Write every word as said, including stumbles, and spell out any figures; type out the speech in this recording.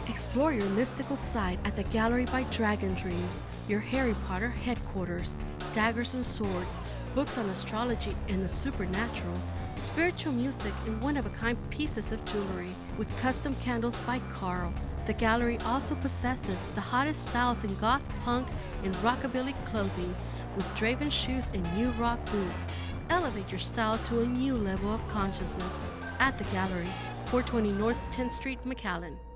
Explore your mystical side at the Gallery by Dragon Dreams, your Harry Potter headquarters. Daggers and swords, books on astrology and the supernatural, spiritual music, and one-of-a-kind pieces of jewelry with custom candles by Carl. The gallery also possesses the hottest styles in goth, punk, and rockabilly clothing with Draven shoes and new rock boots. Elevate your style to a new level of consciousness at the gallery, four twenty North tenth Street, McAllen.